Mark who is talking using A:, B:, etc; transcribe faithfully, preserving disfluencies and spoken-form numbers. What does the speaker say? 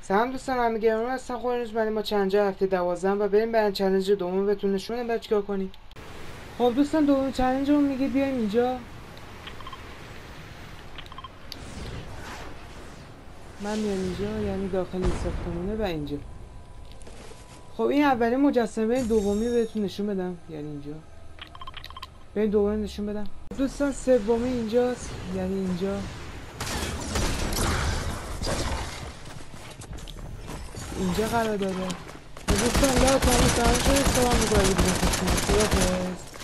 A: سلام دوستان، همه گرمون هستن. خودتون بریم با چند جا هفته دوازدهم و بریم برای چالش دوم بهتون نشون بدم بعد چیکار کنیم. خب دوستان، دوم چالش رو میگه بیایم اینجا. من میام اینجا، یعنی داخل ساختمونه و اینجا. خب این اولین مجسمه دومی بهتون نشون بدم، یعنی اینجا. بریم دومی نشون بدم. دوستان سومی اینجاست، یعنی اینجا. اینجا قرار داره. دوستان لا تا همون تمام شده. سلام میکنم.